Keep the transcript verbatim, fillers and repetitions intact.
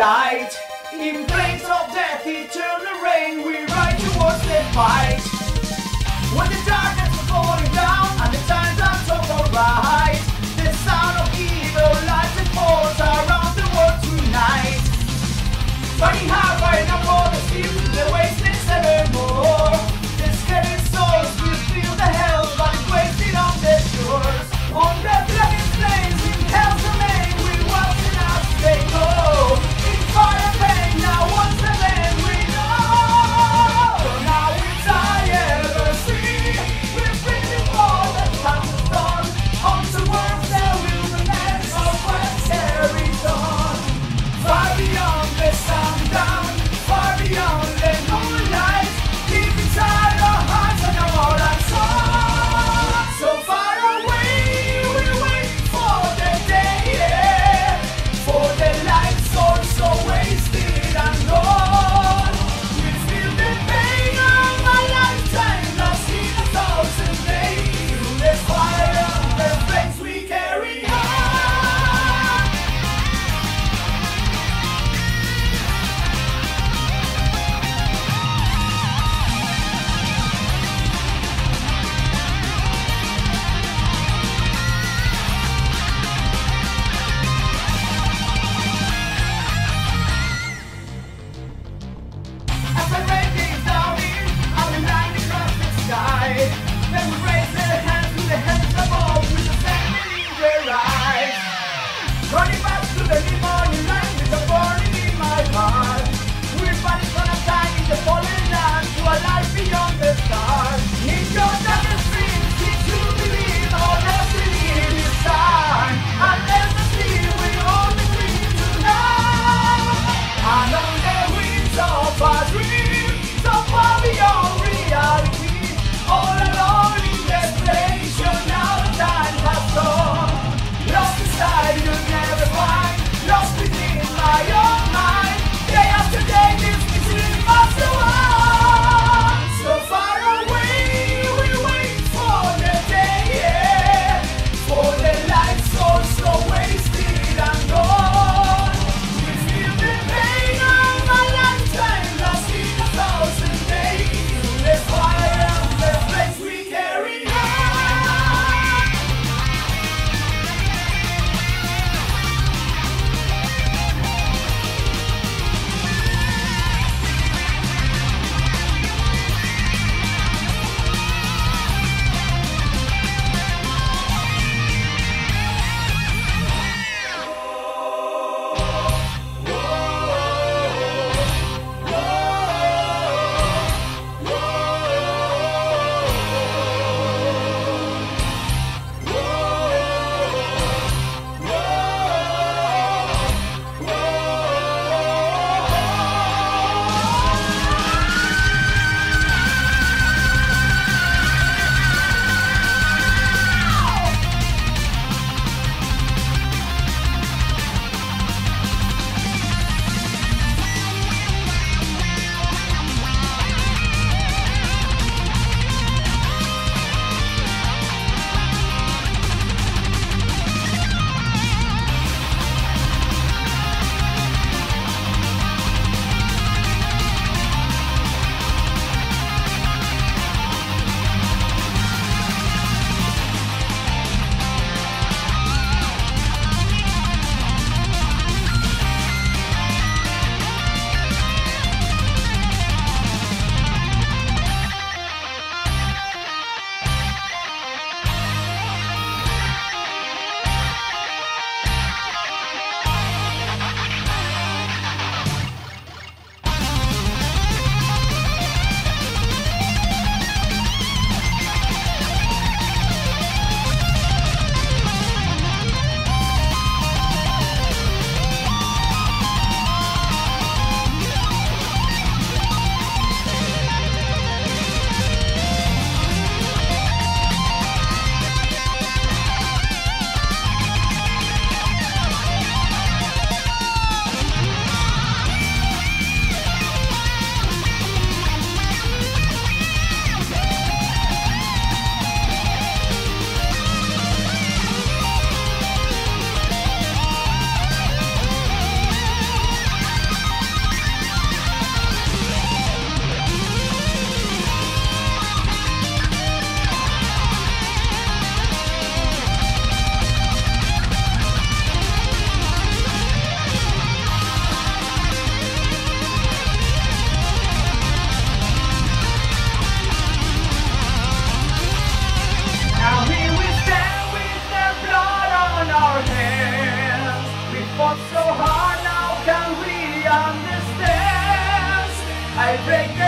light. In flames of death, eternal rain, we ride towards the fight. When the darkness is falling down and the times are so bright, the sound of evil lights and falls around the world tonight. Fighting hard right now for the steam, the wastelands evermore. The scattered souls will feel the hell, but it's wasted on the shores. On the flames, flames in hell's domain, we watch and as they go. In fire and pain, now once again we know. Now it's I ever see. break